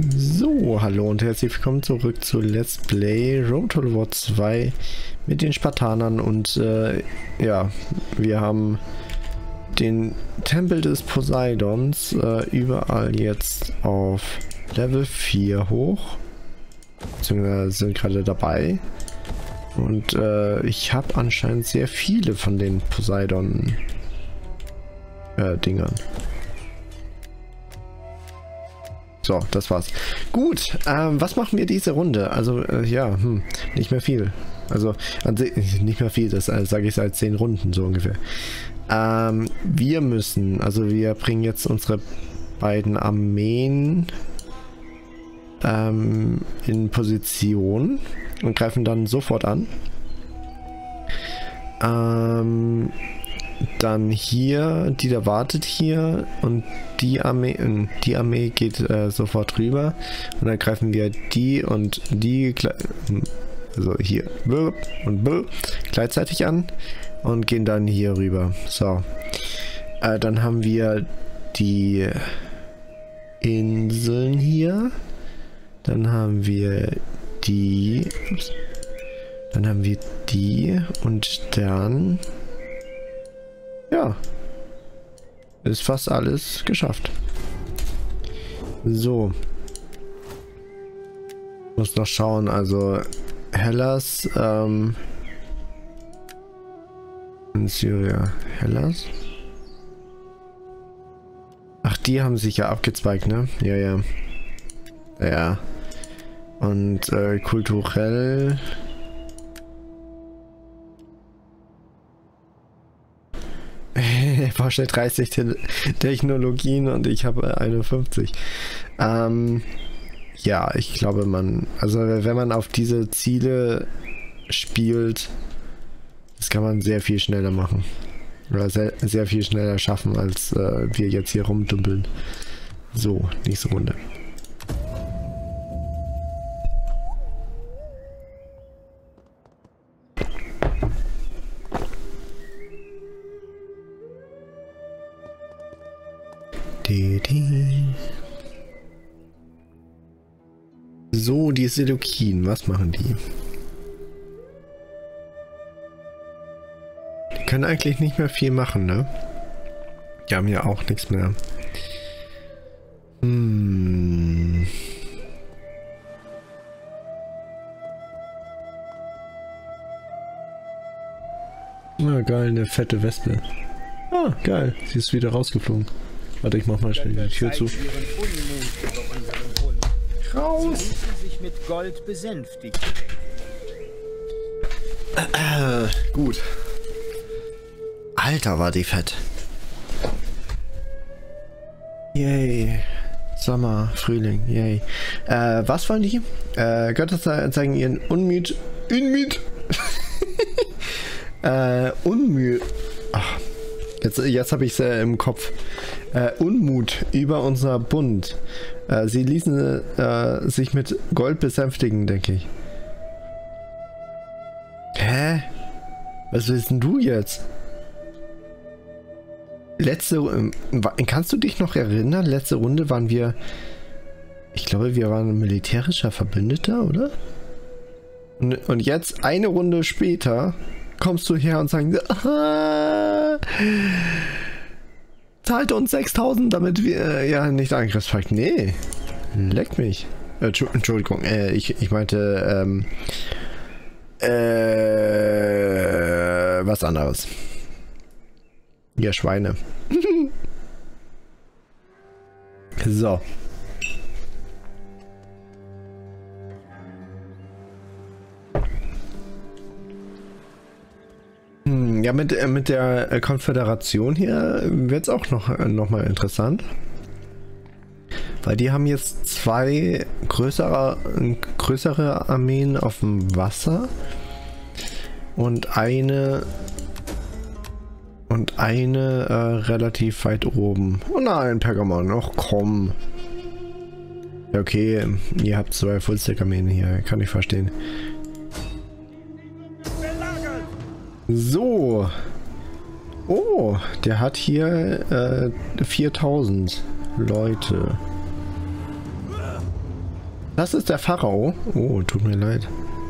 So, hallo und herzlich willkommen zurück zu Let's Play Rome Total War 2 mit den Spartanern und ja, wir haben den Tempel des Poseidons überall jetzt auf Level 4 hoch, beziehungsweise sind gerade dabei und ich habe anscheinend sehr viele von den Poseidon Dingern. So, das war's. Gut, was machen wir diese Runde? Also, ja, nicht mehr viel. Also, nicht mehr viel, das sage ich seit 10 Runden so ungefähr. Wir müssen, also wir bringen jetzt unsere beiden Armeen in Position und greifen dann sofort an. Dann hier, die da wartet hier und die Armee geht sofort rüber und dann greifen wir die und die, also hier und gleichzeitig an und gehen dann hier rüber. So, dann haben wir die Inseln hier, dann haben wir die, dann haben wir die und dann ja, ist fast alles geschafft. So. Muss noch schauen, also Hellas, in Syria. Hellas? Ach, die haben sich ja abgezweigt, ne? Ja, ja. Ja. Und kulturell... Porsche 30 Technologien und ich habe 51. Ja, ich glaube also wenn man auf diese Ziele spielt, das kann man sehr viel schneller machen. Oder sehr viel schneller schaffen, als wir jetzt hier rumdümpeln. So, nächste Runde. So, die Seleukiden, was machen die? Die können eigentlich nicht mehr viel machen, ne? Die haben ja auch nichts mehr. Ah, geil, eine fette Wespe. Ah, geil, sie ist wieder rausgeflogen. Warte, ich mach mal schnell die Tür zu. Raus! Sich mit Gold besänftigt. Gut. Alter, war die fett. Yay. Sommer, Frühling, yay. Was wollen die? Götter zeigen ihren Unmut. Ach, jetzt habe ich es im Kopf. Unmut über unser Bund. Sie ließen sich mit Gold besänftigen, denke ich. Hä? Was willst denn du jetzt? Kannst du dich noch erinnern? Letzte Runde waren wir... Ich glaube, wir waren ein militärischer Verbündeter, oder? Und jetzt, eine Runde später, kommst du her und sagst... Zahlt uns 6.000, damit wir ja nicht angriffsfrei. Nee, leck mich. Entschuldigung, ich meinte was anderes. Ja, Schweine. So. Ja, mit der Konföderation hier wird es auch noch mal interessant. Weil die haben jetzt zwei größere Armeen auf dem Wasser und eine relativ weit oben. Oh nein, Pergamon, ach komm. Ja, okay, ihr habt zwei Fullstack-Armeen hier, kann ich verstehen. So. Oh, der hat hier 4000 Leute. Das ist der Pharao. Oh, tut mir leid.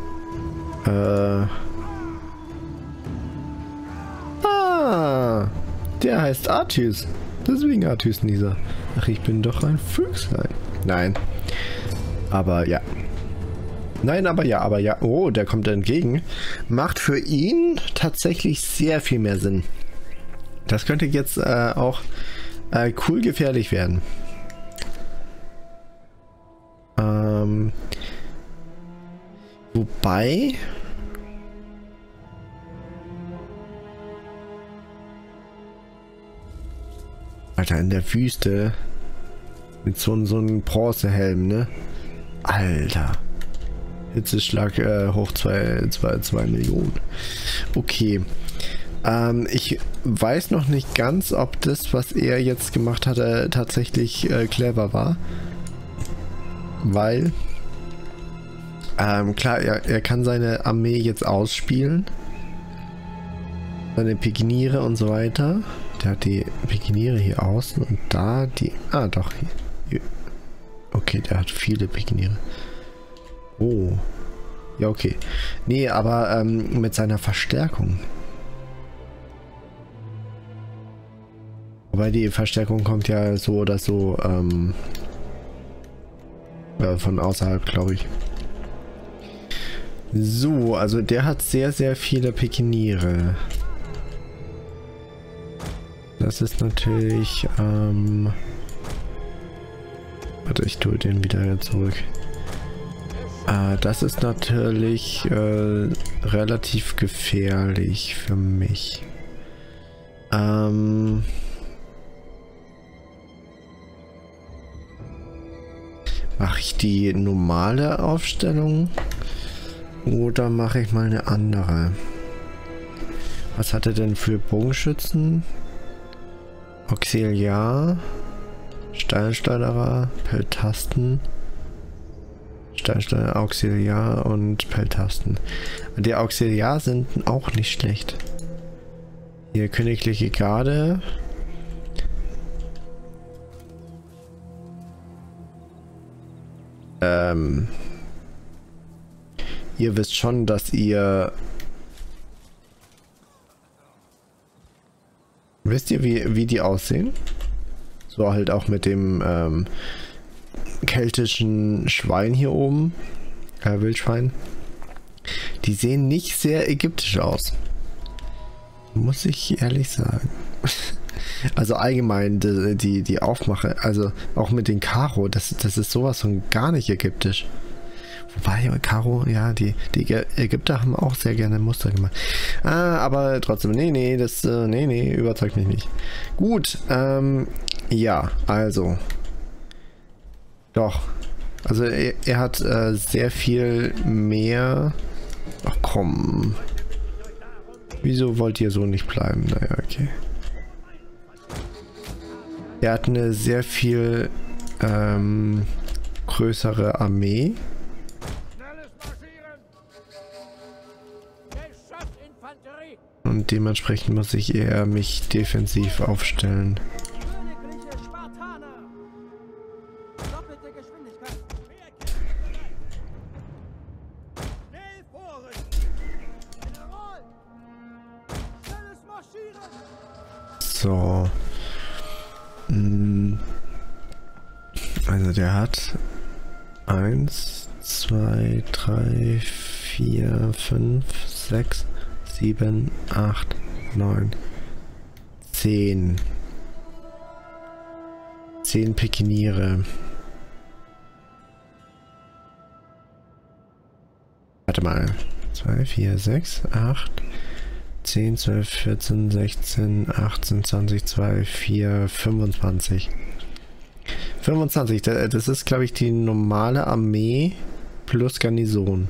Der heißt Arthys. Deswegen Arthys Nisa. Ach, ich bin doch ein Füchslein. Nein. Aber ja. Nein, aber ja, aber ja. Oh, der kommt entgegen. Macht für ihn tatsächlich sehr viel mehr Sinn. Das könnte jetzt auch cool gefährlich werden. Wobei... Alter, in der Wüste mit so einem Bronzehelm, ne? Alter. Hitzeschlag hoch 2 Millionen. Okay. Ich weiß noch nicht ganz, ob das, was er jetzt gemacht hatte, tatsächlich clever war. Weil, klar, er kann seine Armee jetzt ausspielen. Seine Pikiniere und so weiter. Der hat die Pikiniere hier außen und da die... Ah, doch. Hier. Okay, der hat viele Pikiniere. Oh. Ja, okay. Nee, aber mit seiner Verstärkung. Wobei die Verstärkung kommt ja so oder so von außerhalb, glaube ich. So, also der hat sehr, sehr viele Pikiniere. Das ist natürlich, warte, ich tue den wieder zurück. Das ist natürlich relativ gefährlich für mich. Mache ich die normale Aufstellung oder mache ich mal eine andere? Was hat er denn für Bogenschützen? Auxiliar, Steinschleuderer, Peltasten, Steinschleuderer, Auxiliar und Peltasten. Die Auxiliar sind auch nicht schlecht. Hier Königliche Garde. Ihr wisst schon, dass ihr... Wisst ihr, wie die aussehen? So halt auch mit dem keltischen Schwein hier oben. Wildschwein. Die sehen nicht sehr ägyptisch aus. Muss ich ehrlich sagen. Also allgemein die Aufmache, also auch mit den Karo, das ist sowas von gar nicht ägyptisch. Wobei, Karo, ja, die Ägypter haben auch sehr gerne Muster gemacht. Aber trotzdem, nee, überzeugt mich nicht. Gut, ja, also. Doch. Also er hat sehr viel mehr... Ach komm. Wieso wollt ihr so nicht bleiben? Naja, okay. Er hat eine sehr viel größere Armee. Und dementsprechend muss ich eher mich defensiv aufstellen. So. Also der hat 1, 2, 3, 4, 5, 6, 7, 8, 9, 10. 10 Pikiniere. Warte mal. 2, 4, 6, 8, 10, 12, 14, 16, 18, 20, 2, 4, 25. 25, das ist, glaube ich, die normale Armee plus Garnison.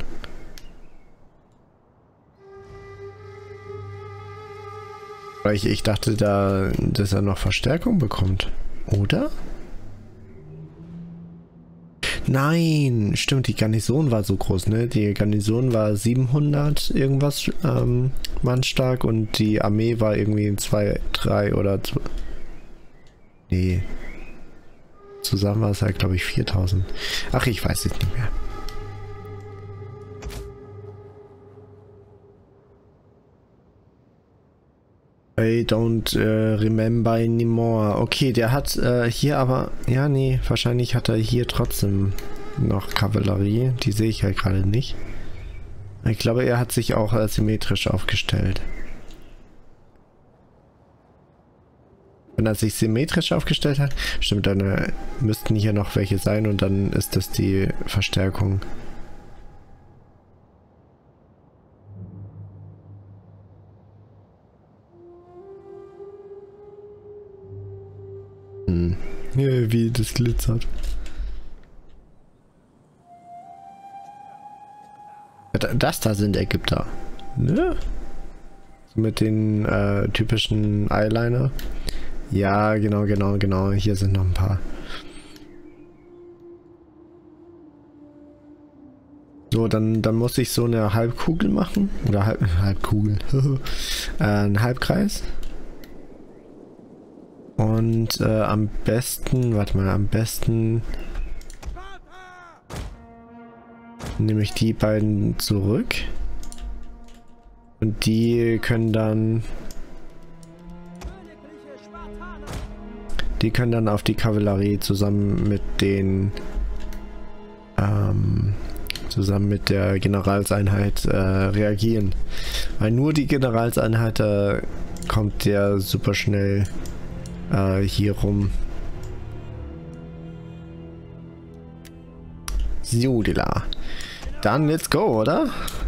Weil ich dachte da, dass er noch Verstärkung bekommt. Oder? Nein, stimmt, die Garnison war so groß, ne? Die Garnison war 700 irgendwas Mann stark und die Armee war irgendwie 2, 3 oder 2. Nee. zusammen war es halt, glaube ich, 4000. Ach, ich weiß es nicht mehr. I don't remember anymore. Okay, der hat hier aber... Ja, nee, wahrscheinlich hat er hier trotzdem noch Kavallerie. Die sehe ich halt gerade nicht. Ich glaube, er hat sich auch symmetrisch aufgestellt. Wenn er sich symmetrisch aufgestellt hat, stimmt, dann müssten hier noch welche sein und dann ist das die Verstärkung. Ja, wie das glitzert. Das da sind Ägypter. Ne? Mit den typischen Eyeliner. Ja, genau. Hier sind noch ein paar. So, dann muss ich so eine Halbkugel machen. Oder Halbkugel. Ein Halbkreis. Und am besten, warte mal, am besten nehme ich die beiden zurück. Und die können dann auf die Kavallerie zusammen mit den zusammen mit der Generalseinheit reagieren. Weil nur die Generalseinheit kommt der super schnell hier rum. Judila. Dann let's go, oder?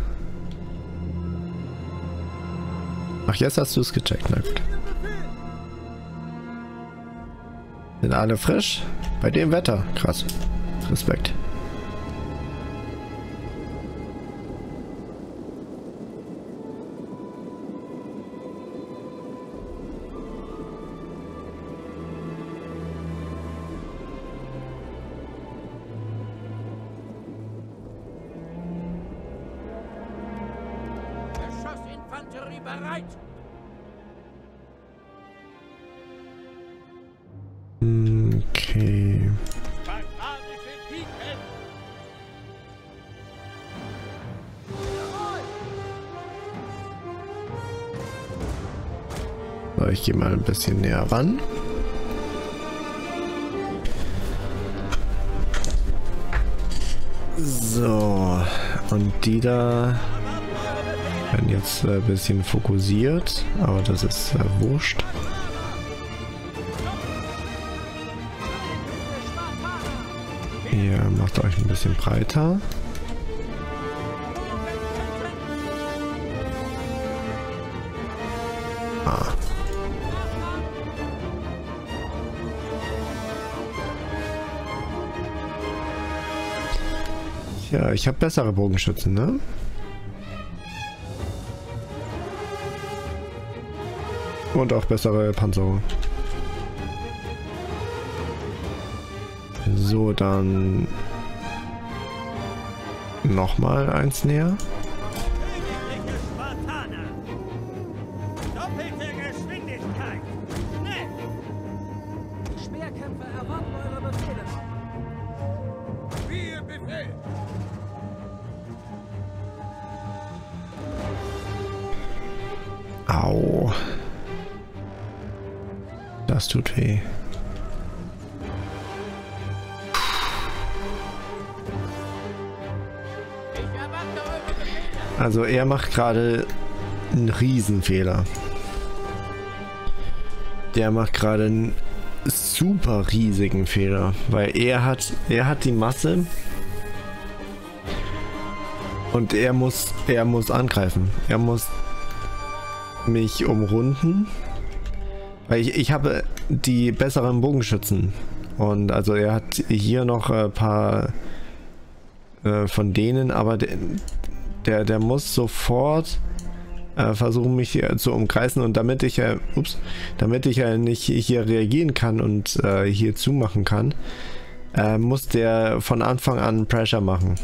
Ach, jetzt hast du es gecheckt, na gut. Sind alle frisch? Bei dem Wetter. Krass. Respekt. Geschossinfanterie bereit! Okay. Spartanische Piken! So, ich gehe mal ein bisschen näher ran. So, und die da werden jetzt ein bisschen fokussiert, aber das ist wurscht. Ihr macht euch ein bisschen breiter. Ah. Ja, ich habe bessere Bogenschützen, ne? Und auch bessere Panzer. So, dann nochmal eins näher. Königliche Spartaner! Doppelte Geschwindigkeit! Schnell! Die Speerkämpfer erwarten eure Befehle. Wie ihr Befehl! Au. Das tut weh. Also er macht gerade einen Riesenfehler. Der macht gerade einen super riesigen Fehler, weil er hat die Masse und er muss angreifen. Er muss mich umrunden, weil ich habe die besseren Bogenschützen und also er hat hier noch ein paar von denen, aber der muss sofort versuchen, mich zu umkreisen und damit ich nicht hier reagieren kann und hier zumachen kann, muss der von Anfang an Pressure machen.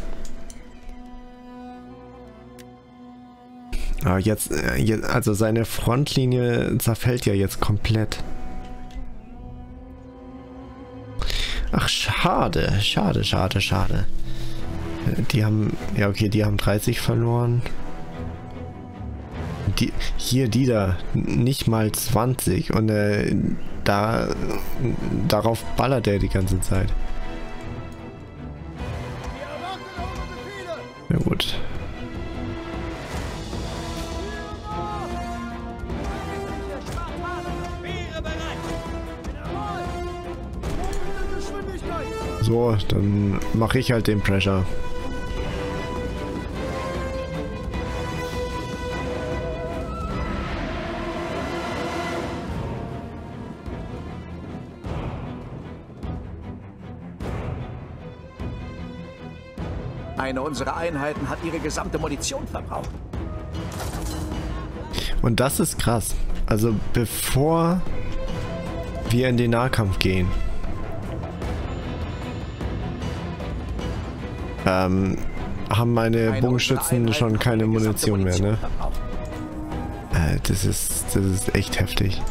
Aber jetzt, also seine Frontlinie zerfällt ja jetzt komplett. Ach, schade. Schade, schade, schade. Die haben... Ja, okay, die haben 30 verloren. Die da nicht mal 20 und darauf ballert er die ganze Zeit. Ja gut. So, dann mache ich halt den Pressure. Eine unserer Einheiten hat ihre gesamte Munition verbraucht. Und das ist krass. Also bevor wir in den Nahkampf gehen, haben meine Bogenschützen schon keine Munition mehr, ne? Das ist echt heftig.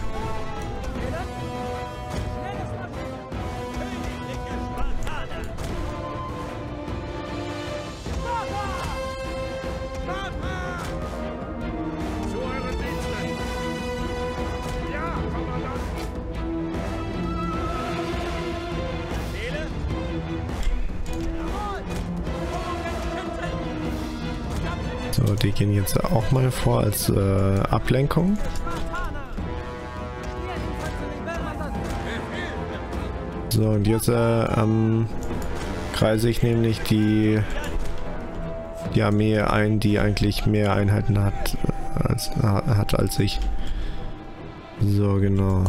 So, die gehen jetzt auch mal vor als Ablenkung. So, und jetzt kreise ich nämlich die Armee ein, die eigentlich mehr Einheiten hat als ich. So, genau.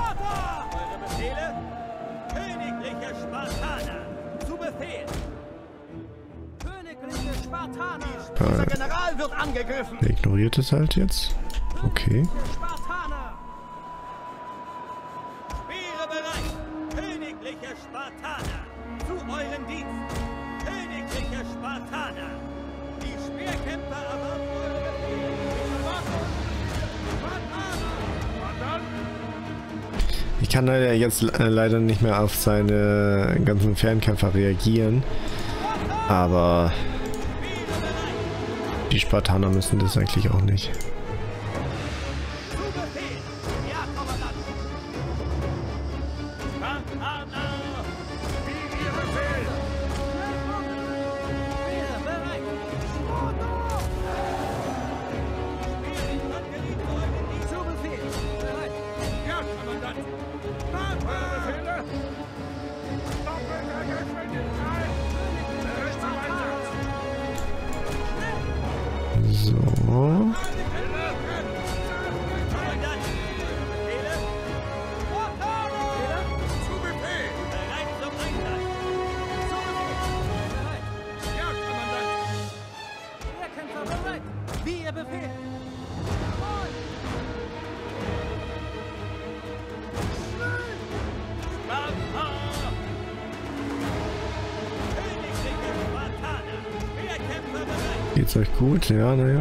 Unser General wird angegriffen. Der ignoriert es halt jetzt. Okay. Speere bereit! Königliche Spartaner! Zu euren Dienst! Königliche Spartaner! Die Speerkämpfer erwarten eure Befehle! Ich kann leider jetzt leider nicht mehr auf seine ganzen Fernkämpfer reagieren. Aber die Spartaner müssen das eigentlich auch nicht. So. Geht's euch gut? Ja, naja.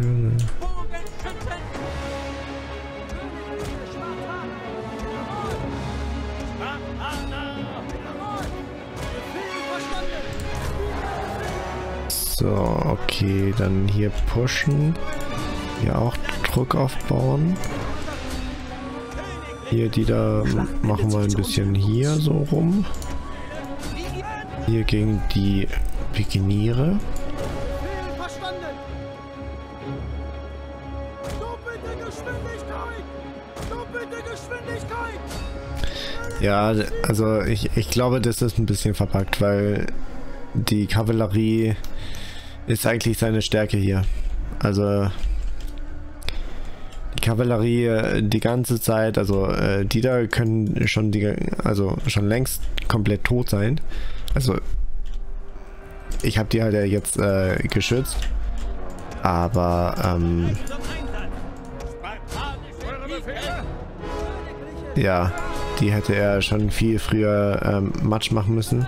So, okay, dann hier pushen. Hier auch Druck aufbauen. Hier, die da machen wir ein bisschen hier so rum. Hier gegen die Pikiniere. Ja, also ich glaube, das ist ein bisschen verpackt, weil die Kavallerie ist eigentlich seine Stärke hier. Also die Kavallerie die ganze Zeit, also die da können schon schon längst komplett tot sein. Also ich habe die halt jetzt geschützt, aber ja, die hätte er schon viel früher Matsch machen müssen.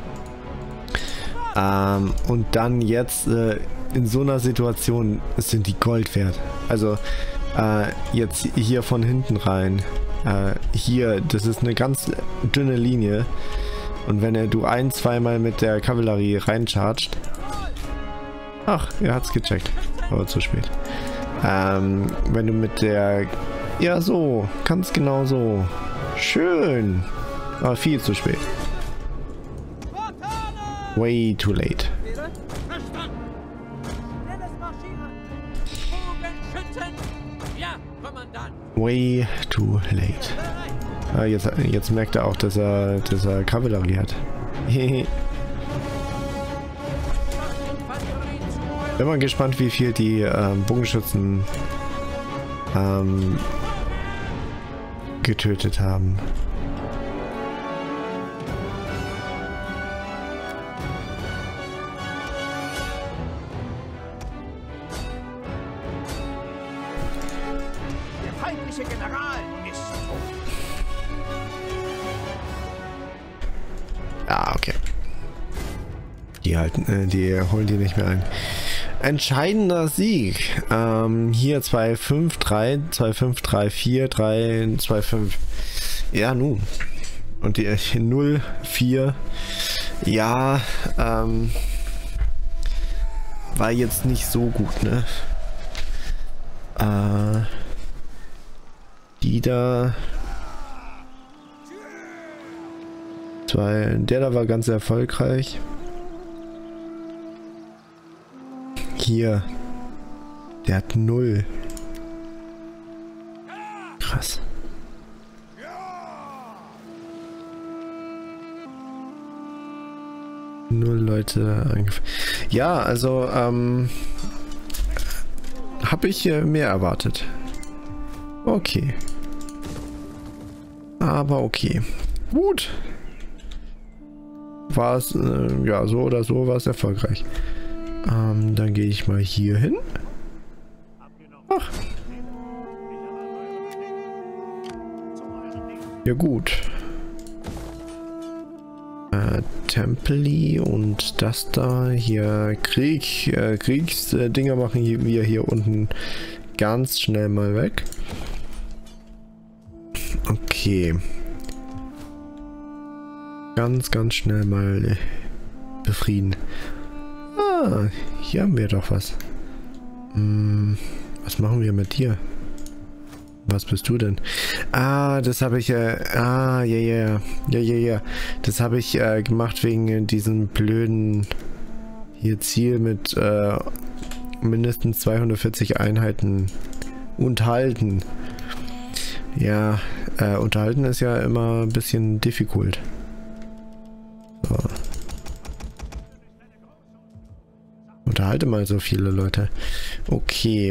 Und dann jetzt in so einer Situation sind die Gold wert. Also jetzt hier von hinten rein. Hier, das ist eine ganz dünne Linie. Und wenn du zweimal mit der Kavallerie reincharged. Ach, er hat's gecheckt. Aber zu spät. Wenn du mit der... Ja, so. Ganz genau so. Schön. Aber viel zu spät. Way too late. Way too late. Ah, jetzt merkt er auch, dass er Kavallerie hat. Bin mal gespannt, wie viel die Bogenschützen getötet haben. Der feindliche General ist tot. Ah, okay. Die holen die nicht mehr ein. Entscheidender Sieg. Hier 2-5-3, 2-5-3-4, 3-2-5. Ja, nun. Und die 0-4. Ja, war jetzt nicht so gut, ne? Die da... Der da war ganz erfolgreich. Hier. Der hat 0. Krass. Null Leute eingefallen. Ja, also, habe ich mehr erwartet. Okay. Aber okay. Gut. War es, ja, so oder so war es erfolgreich. Dann gehe ich mal hier hin. Ach. Ja gut. Tempeli und das da hier Kriegsdinger machen wir hier unten ganz schnell mal weg. Okay. Ganz schnell mal befrieden. Ah, hier haben wir doch was. Was machen wir mit dir? Was bist du denn? Ah, das habe ich ja. Das habe ich gemacht wegen diesem blöden hier Ziel mit mindestens 240 Einheiten unterhalten. Ja, unterhalten ist ja immer ein bisschen difficult. So. Unterhalte mal so viele Leute. Okay.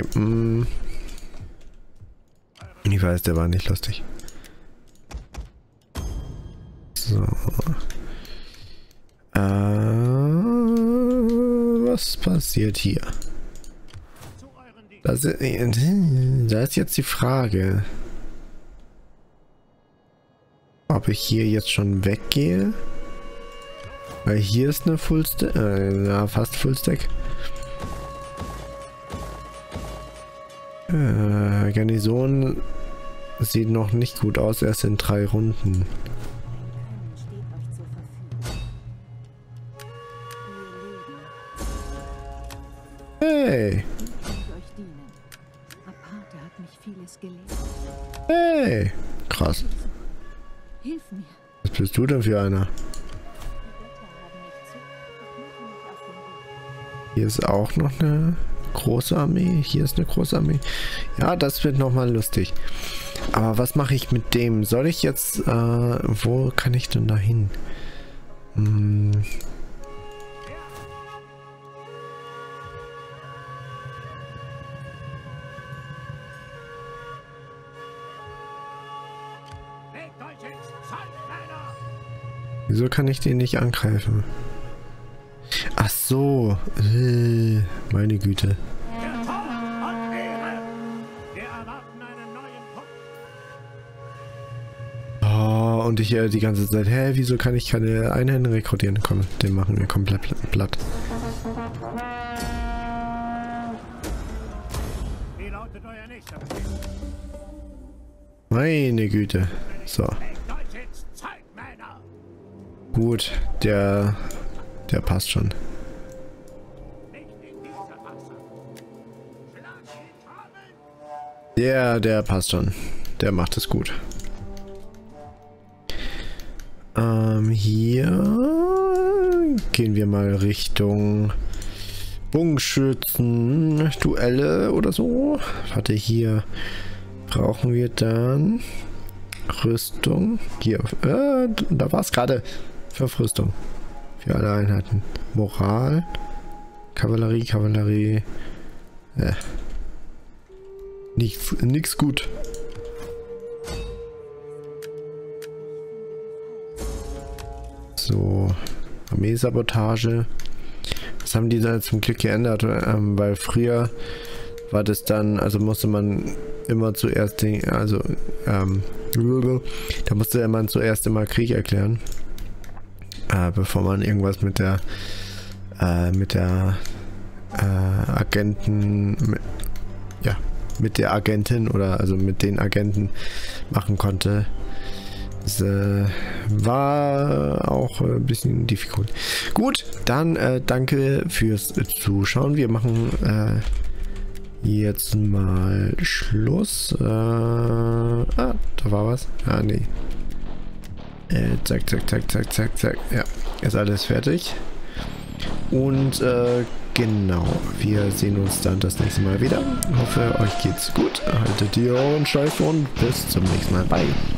Ich weiß, der war nicht lustig. So. Was passiert hier? Da ist jetzt die Frage, ob ich hier jetzt schon weggehe. Weil hier ist eine Fullstack, ja, fast Fullstack. Garnison sieht noch nicht gut aus, erst in 3 Runden. Hey! Hey! Krass. Was bist du denn für einer? Hier ist auch noch eine große Armee. Hier ist eine große Armee. Ja, das wird nochmal lustig. Aber was mache ich mit dem? Soll ich jetzt... wo kann ich denn da hin? Wieso kann ich den nicht angreifen? Ach so. Meine Güte. Oh, und ich die ganze Zeit, hä, wieso kann ich keine Einheiten rekrutieren? Komm, den machen wir komplett platt. Meine Güte. So. Gut, der passt schon. Der passt schon. Der macht es gut. Hier gehen wir mal Richtung Bogenschützen, Duelle oder so. Warte, hier brauchen wir dann Rüstung. Hier, da war es gerade. 5 Rüstung. Für alle Einheiten. Moral. Kavallerie. Nix gut. So. Armeesabotage. Das haben die dann zum Glück geändert, weil früher war das dann, also musste man immer zuerst da musste man zuerst immer Krieg erklären, bevor man irgendwas mit der Agentin oder also mit den Agenten machen konnte. Das war auch ein bisschen difficult. Gut, dann danke fürs Zuschauen. Wir machen jetzt mal Schluss. Da war was. Ah, nee. Zack. Ja, ist alles fertig. Und genau, wir sehen uns dann das nächste Mal wieder. Hoffe, euch geht's gut. Haltet die Ohren steif und bis zum nächsten Mal. Bye.